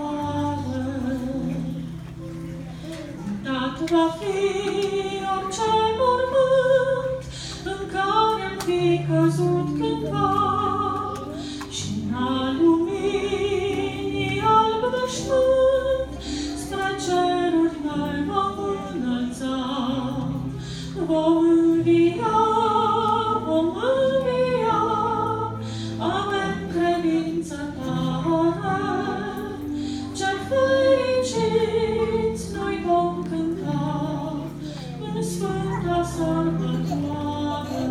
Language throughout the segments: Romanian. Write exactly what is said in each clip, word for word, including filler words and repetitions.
Dat va fi orice mormânt în care-am fi căzut cândva și-n a luminii alb veșmânt spre ceruri ne vom înălța. Vom învia, vom învia, avem credință tare, ce fericiți noi vom cânta în sfânta sărbătoare.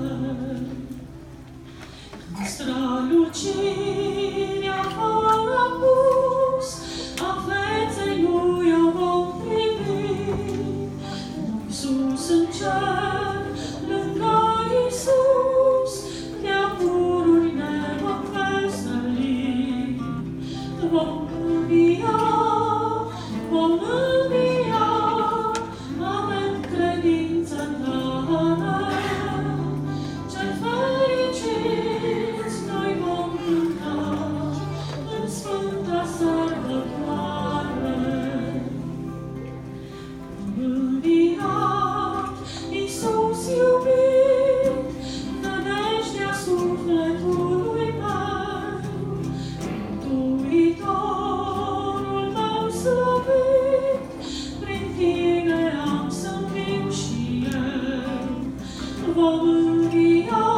Când strălucirea fără apus a feței lui o vom privi, noi sus în cer, lângă Iisus, de-a pururi ne vom veseli. Vom învia, vom învia, avem credință tare, ce fericiți noi vom cânta în sfânta sărbătoare. Înviat, Iisus iubit, nădejdea sufletului meu, Mântuitorul meu slăvit, prin Tine am să-mi vin și eu. Vom învia,